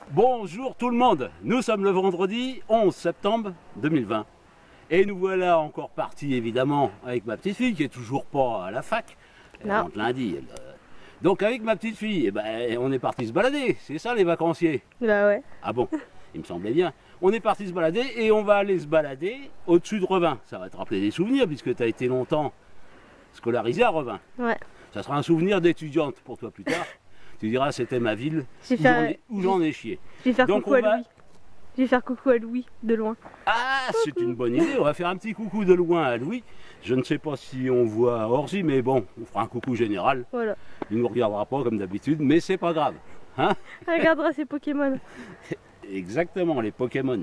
Bonjour tout le monde, nous sommes le vendredi 11 septembre 2020 et nous voilà encore partis évidemment avec ma petite fille qui est toujours pas à la fac. Elle rentre lundi. Donc avec ma petite fille, on est parti se balader, c'est ça les vacanciers? Bah ouais. Ah bon, il me semblait bien. On est parti se balader et on va aller se balader au-dessus de Revin. Ça va te rappeler des souvenirs puisque tu as été longtemps scolarisé à Revin. Ouais. Ça sera un souvenir d'étudiante pour toi plus tard. Tu diras c'était ma ville où j'en ai chié. Je vais faire coucou à Louis. Je vais faire coucou à Louis de loin. Ah, c'est une bonne idée. On va faire un petit coucou de loin à Louis. Je ne sais pas si on voit Orgy, mais bon, on fera un coucou général. Voilà. Il ne nous regardera pas comme d'habitude, mais c'est pas grave. Hein? Il regardera ses Pokémon. Exactement, les Pokémon.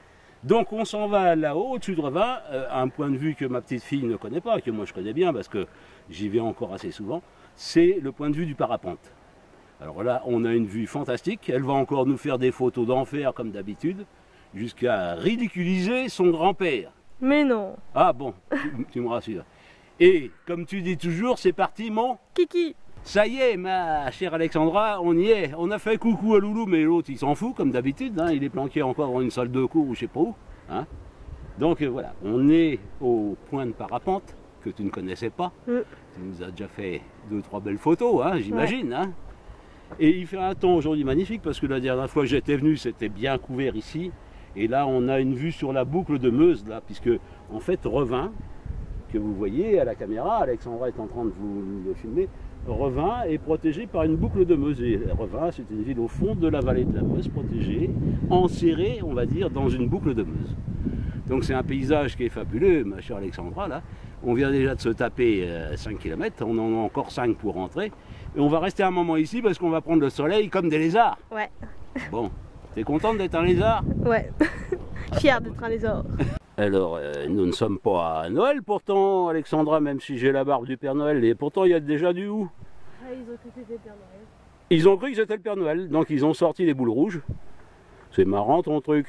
Donc on s'en va là-haut, au-dessus de Revin, un point de vue que ma petite fille ne connaît pas, que moi je connais bien parce que j'y vais encore assez souvent, c'est le point de vue du parapente. Alors là, on a une vue fantastique. Elle va encore nous faire des photos d'enfer comme d'habitude, jusqu'à ridiculiser son grand-père. Mais non. Ah bon, tu me rassures. Et comme tu dis toujours, c'est parti mon Kiki. Ça y est, ma chère Alexandra, on y est. On a fait coucou à Loulou, mais l'autre il s'en fout comme d'habitude. Hein. Il est planqué encore dans une salle de cours ou je sais pas où. Hein. Donc voilà, on est au point de parapente que tu ne connaissais pas. Tu nous as déjà fait 2-3 belles photos, hein, j'imagine. Ouais. Hein. Et il fait un temps aujourd'hui magnifique parce que la dernière fois que j'étais venu, c'était bien couvert ici. Et là, on a une vue sur la boucle de Meuse, là, puisque en fait, Revin, que vous voyez à la caméra, Alexandra est en train de vous le filmer, Revin est protégé par une boucle de Meuse. Et Revin, c'est une ville au fond de la vallée de la Meuse, protégée, enserrée, on va dire, dans une boucle de Meuse. Donc c'est un paysage qui est fabuleux, ma chère Alexandra, là. On vient déjà de se taper 5 km, on en a encore 5 pour rentrer. Et on va rester un moment ici parce qu'on va prendre le soleil comme des lézards. Ouais. Bon, t'es contente d'être un lézard? Ouais. Fier d'être un lézard. Alors, nous ne sommes pas à Noël pourtant, Alexandra, même si j'ai la barbe du Père Noël. Et pourtant, il y a déjà du où? Ah, ils ont cru que c'était le Père Noël. Ils ont cru que c'était le Père Noël, donc ils ont sorti les boules rouges. C'est marrant ton truc.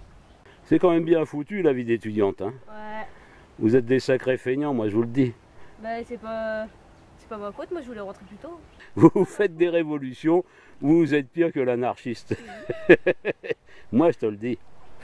C'est quand même bien foutu la vie d'étudiante. Hein. Ouais. Vous êtes des sacrés feignants, moi je vous le dis. Bah c'est pas ma faute, moi je voulais rentrer plus tôt. Vous faites des révolutions, vous êtes pire que l'anarchiste. Moi je te le dis.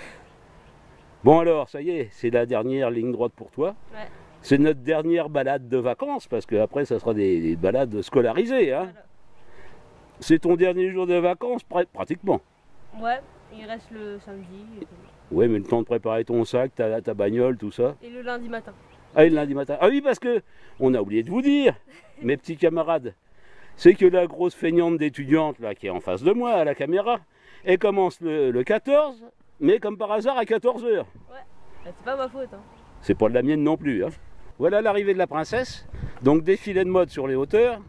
Bon alors, ça y est, c'est la dernière ligne droite pour toi. Ouais. C'est notre dernière balade de vacances, parce qu'après ça sera des balades scolarisées. Hein. Voilà. C'est ton dernier jour de vacances, pratiquement. Ouais, il reste le samedi. Oui, mais le temps de préparer ton sac, ta bagnole, tout ça. Et le lundi matin. Ah, et le lundi matin. Ah oui, parce que on a oublié de vous dire, mes petits camarades, c'est que la grosse feignante d'étudiante là qui est en face de moi à la caméra, elle commence le 14, mais comme par hasard à 14 h. Ouais, c'est pas ma faute. Hein. C'est pas de la mienne non plus. Hein. Voilà l'arrivée de la princesse, donc défilé de mode sur les hauteurs,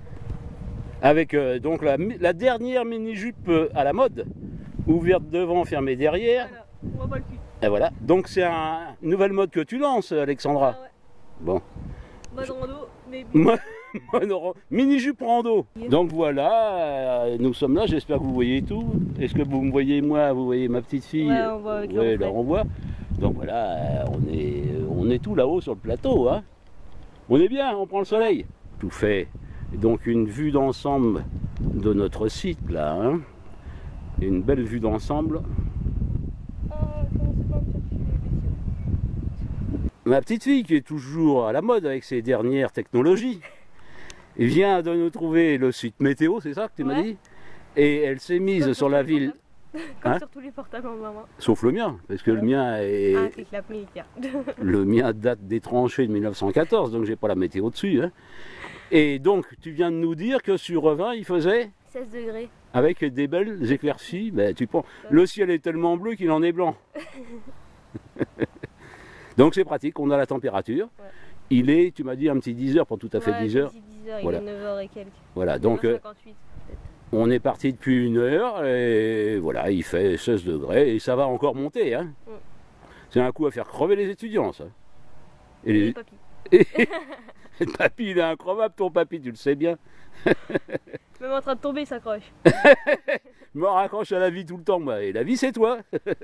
avec donc la dernière mini-jupe à la mode, ouverte devant, fermée derrière. Voilà. On voit pas le cul. Et voilà, donc c'est une nouvelle mode que tu lances, Alexandra. Ah ouais. Bon. Mode rando, mais... Mini-jupe rando. Donc voilà, nous sommes là, j'espère que vous voyez tout. Est-ce que vous me voyez moi, vous voyez ma petite fille? Ouais, on voit avec là on voit. Donc voilà, on est tout là-haut sur le plateau. Hein. On est bien, on prend le soleil. Tout fait. Donc une vue d'ensemble de notre site là. Hein. Une belle vue d'ensemble. Ma petite fille, qui est toujours à la mode avec ses dernières technologies, vient de nous trouver le site météo, c'est ça que tu m'as dit? Et elle s'est mise sur la ville. Comme sur tous les portables en main. Sauf le mien, parce que le mien est. Ah, c'est l'applique. Le mien date des tranchées de 1914, donc j'ai pas la météo dessus. Hein. Et donc, tu viens de nous dire que sur Revin, il faisait 16 degrés. Avec des belles éclaircies. Ben, tu prends... Le ciel est tellement bleu qu'il en est blanc. Donc c'est pratique, on a la température. Ouais. Il est, tu m'as dit, un petit 10 h, pas tout à fait 10 h. 10 h, voilà. Il est 9 h et quelques. Voilà, donc 58, on est parti depuis 1 heure et voilà, il fait 16 degrés et ça va encore monter. Hein. C'est un coup à faire crever les étudiants, ça. Et les papis. Le papy, il est incroyable, ton papy, tu le sais bien. Même en train de tomber, il s'accroche. Je me raccroche à la vie tout le temps, moi. Et la vie, c'est toi.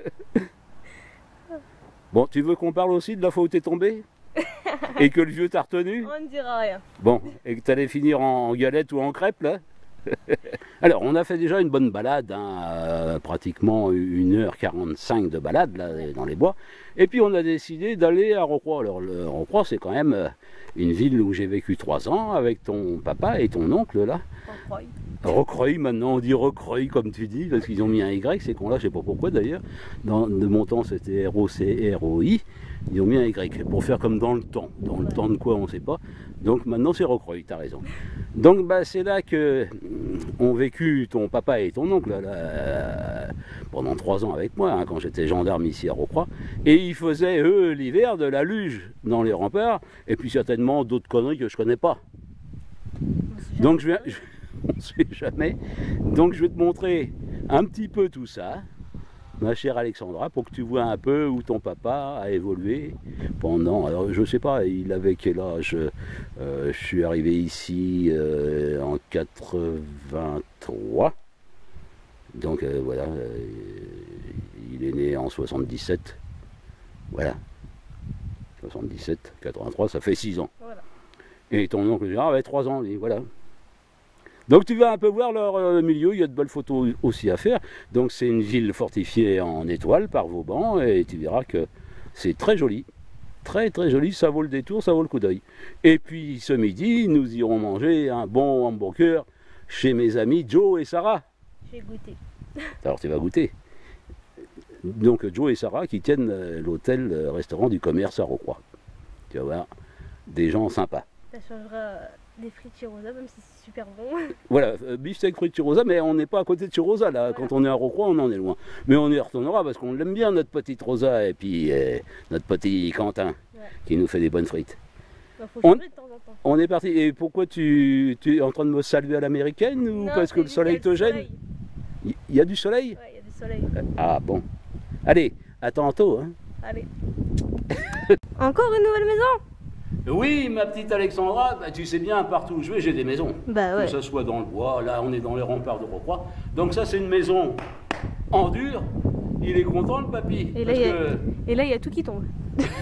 Bon, tu veux qu'on parle aussi de la fois où t'es tombé? Et que le vieux t'a retenu? On ne dira rien. Bon, et que t'allais finir en galette ou en crêpe, là? Alors, on a fait déjà une bonne balade, hein, pratiquement 1h45 de balade là, dans les bois. Et puis, on a décidé d'aller à Rocroi. Alors, Rocroi, c'est quand même une ville où j'ai vécu 3 ans avec ton papa et ton oncle là. Rocreuil, maintenant on dit Rocreuil comme tu dis, parce qu'ils ont mis un Y, ces cons-là, je sais pas pourquoi d'ailleurs. De mon temps, c'était R-O-C-R-O-I. Ils ont mis un Y pour faire comme dans le temps. Dans le temps de quoi, on ne sait pas. Donc maintenant, c'est Rocreuil, tu as raison. Donc bah, c'est là que ont vécu ton papa et ton oncle là, pendant 3 ans avec moi, hein, quand j'étais gendarme ici à Rocroi. Et ils faisaient, eux, l'hiver, de la luge dans les remparts, et puis certainement d'autres conneries que je connais pas. Donc on ne sait jamais. Donc je vais te montrer un petit peu tout ça, ma chère Alexandra, pour que tu vois un peu où ton papa a évolué pendant, alors je sais pas, il avait quel âge, je suis arrivé ici en 83, donc voilà, il est né en 77, voilà, 77, 83, ça fait 6 ans. Voilà. Et ton oncle Gérard avait 3 ans, lui, voilà. Donc tu vas un peu voir leur milieu, il y a de belles photos aussi à faire. Donc c'est une ville fortifiée en étoiles par Vauban et tu verras que c'est très joli. Très très joli, ça vaut le détour, ça vaut le coup d'œil. Et puis ce midi, nous irons manger un bon hamburger chez mes amis Joe et Sarah. Je vais goûter. Alors tu vas goûter. Donc Joe et Sarah qui tiennent l'hôtel-restaurant du commerce à Rocroi. Tu vas voir, des gens sympas. Ça changera des frites Chirosa, même si c'est super bon. Voilà, beefsteak frites Chirosa, mais on n'est pas à côté de Chirosa là. Voilà. Quand on est à Rocroi, on en est loin. Mais on y retournera parce qu'on l'aime bien, notre petite Rosa, et puis notre petit Quentin, qui nous fait des bonnes frites. Bah, faut changer de temps en temps. On est parti. Et pourquoi tu es en train de me saluer à l'américaine ou non, parce que le soleil te gêne? Il y a du soleil? Ouais, il y a du soleil. Ah bon. Allez, à tantôt. Hein. Allez. Encore une nouvelle maison? Oui, ma petite Alexandra, bah, tu sais bien, partout où je vais, j'ai des maisons. Bah ouais. Que ce soit dans le bois, là on est dans les remparts de Rocroi. Donc ça c'est une maison en dur. Il est content le papy. Et là il y a tout qui tombe.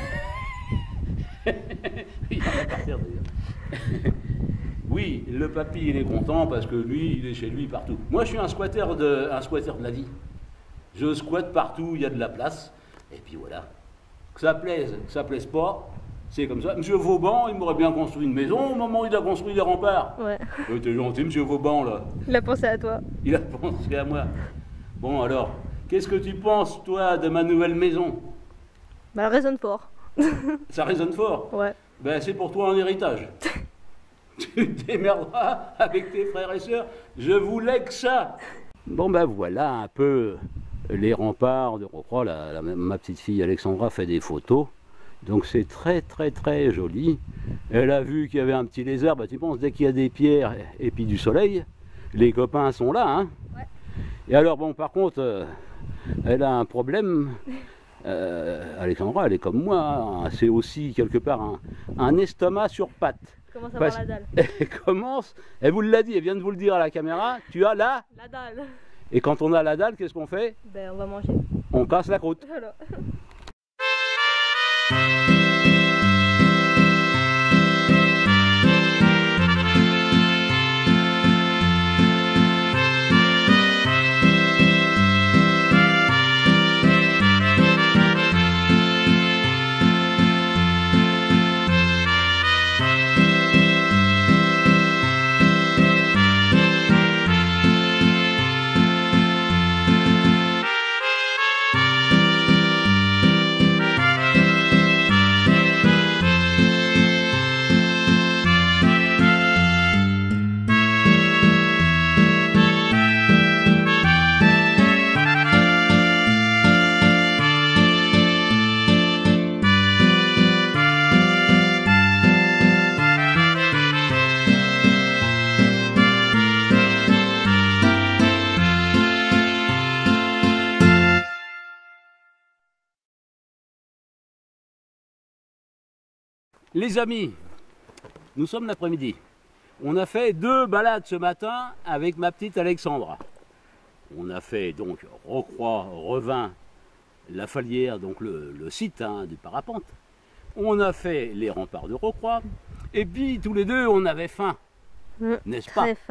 Il va partir d'ailleurs. Oui, le papy il est content parce que lui, il est chez lui partout. Moi je suis un squatter de la vie. Je squatte partout, il y a de la place. Et puis voilà. Que ça plaise pas. C'est comme ça. Monsieur Vauban, il m'aurait bien construit une maison au moment où il a construit les remparts. Ouais. T'es gentil, monsieur Vauban, là. Il a pensé à toi. Il a pensé à moi. Bon, alors, qu'est-ce que tu penses, toi, de ma nouvelle maison? Bah, elle résonne fort. Ça résonne fort? Ouais. Ben, c'est pour toi un héritage. Tu te démerderas avec tes frères et sœurs. Je vous lègue ça. Bon, ben voilà un peu les remparts de Rocroi. Ma petite fille Alexandra fait des photos. Donc c'est très très très joli. Elle a vu qu'il y avait un petit lézard, bah tu penses dès qu'il y a des pierres et puis du soleil, les copains sont là. Hein. Ouais. Et alors bon par contre, elle a un problème. Alexandra, elle est comme moi, hein. C'est aussi quelque part un estomac sur pattes. Commence à avoir la dalle. Elle commence, elle vous l'a dit, elle vient de vous le dire à la caméra, tu as la dalle. Et quand on a la dalle, qu'est-ce qu'on fait? Ben on va manger. On casse la croûte. Voilà. Les amis, nous sommes l'après-midi. On a fait 2 balades ce matin avec ma petite Alexandra. On a fait donc Rocroi, Revin, la Falière, donc le site hein, du parapente. On a fait les remparts de Rocroi. Et puis tous les deux, on avait faim. N'est-ce pas? Très faim.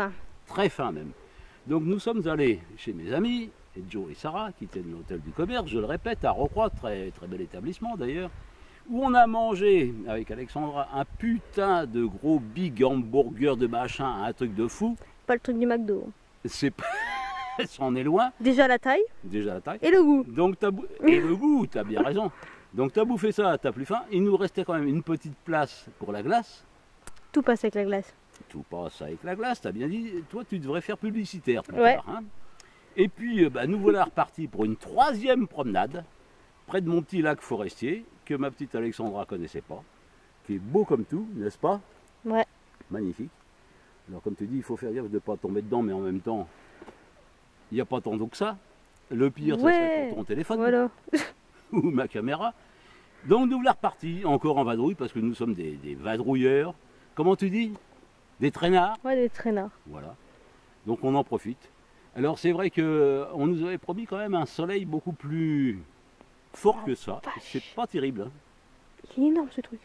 très fin même. Donc nous sommes allés chez mes amis, et Joe et Sarah, qui tiennent l'hôtel du commerce, je le répète, à Rocroi, très, très bel établissement d'ailleurs, où on a mangé avec Alexandra un putain de gros big hamburger de machin, un truc de fou. Pas le truc du McDo. C'est pas... ça en est loin, Déjà la taille déjà la taille. et le goût. Donc et le goût, t'as bien raison. Donc t'as bouffé ça, t'as plus faim. Il nous restait quand même une petite place pour la glace. Tout passe avec la glace. Tout passe avec la glace, t'as bien dit. Toi, tu devrais faire publicitaire plus Ouais. tard, hein. Et puis, nous voilà repartis pour une 3e promenade, près de mon petit lac forestier, que ma petite Alexandra connaissait pas, qui est beau comme tout, n'est-ce pas? Ouais. Magnifique. Alors comme tu dis, il faut faire gaffe de ne pas tomber dedans, mais en même temps, il n'y a pas tant d'eau que ça. Le pire, ça serait pour ton téléphone Voilà. ou ma caméra. Donc nous voilà repartis, encore en vadrouille, parce que nous sommes des vadrouilleurs. Comment tu dis? Des traînards. Ouais, des traînards. Voilà. Donc on en profite. Alors c'est vrai qu'on nous avait promis quand même un soleil beaucoup plus fort que ça. C'est pas terrible, hein. Il est énorme ce truc.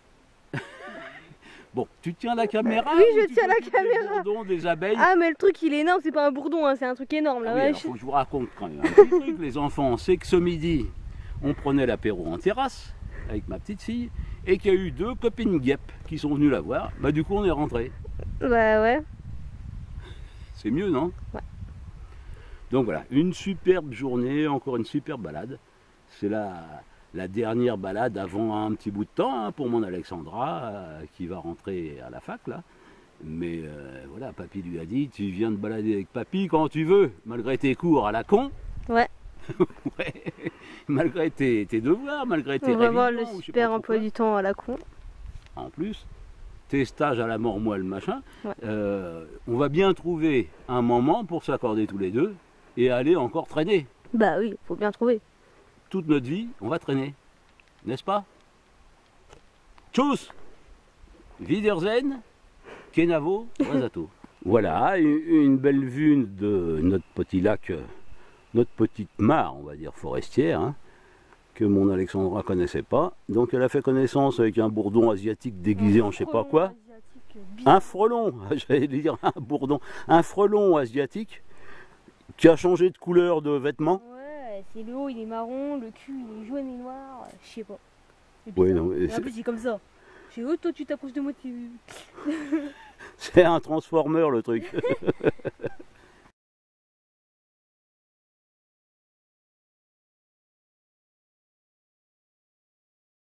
Bon, tu tiens la caméra? Oui, ou je tu tiens la t'occupes des caméra. bourdons, des abeilles? Ah, mais le truc il est énorme, c'est pas un bourdon, hein, c'est un truc énorme là. Ah oui, Ouais, alors, faut que je vous raconte quand même un petit truc, les enfants. C'est que ce midi, on prenait l'apéro en terrasse avec ma petite fille et qu'il y a eu 2 copines guêpes qui sont venues la voir. Bah, du coup, on est rentré. Bah ouais. C'est mieux, non? Ouais. Donc voilà, une superbe journée, encore une superbe balade. C'est la dernière balade avant un petit bout de temps, hein, pour mon Alexandra qui va rentrer à la fac là. Mais voilà, papy lui a dit, tu viens de balader avec papy quand tu veux, malgré tes cours à la con. Ouais. Ouais. Malgré tes devoirs, malgré tes On va voir le révisions, ou je sais super pas trop emploi quoi. du temps à la con. En plus, tes stages à la mort-moelle, machin, Ouais. on va bien trouver un moment pour s'accorder tous les deux et aller encore traîner. Bah oui, faut bien trouver. Toute notre vie, on va traîner. N'est-ce pas? Tchuss! Wiedersehen, Kenavo, Wasato. Voilà, une belle vue de notre petit lac, notre petite mare, on va dire, forestière, hein, que mon Alexandra connaissait pas. Donc elle a fait connaissance avec un bourdon asiatique déguisé en je sais pas quoi. Un frelon, j'allais dire un bourdon, un frelon asiatique qui a changé de couleur de vêtements. Ouais, c'est le haut il est marron, le cul il est jaune et noir, je sais pas. Oui, non, Et en plus c'est comme ça. Je sais, oh toi tu t'approches de moi, tu... c'est un transformeur le truc.